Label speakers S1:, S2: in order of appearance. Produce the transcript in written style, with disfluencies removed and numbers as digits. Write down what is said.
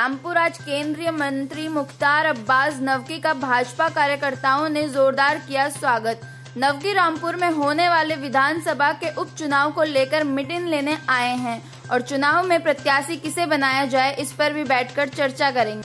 S1: रामपुर आज केंद्रीय मंत्री मुख्तार अब्बास नकवी का भाजपा कार्यकर्ताओं ने जोरदार किया स्वागत। नकवी रामपुर में होने वाले विधानसभा के उपचुनाव को लेकर मीटिंग लेने आए हैं और चुनाव में प्रत्याशी किसे बनाया जाए इस पर भी बैठकर चर्चा करेंगे।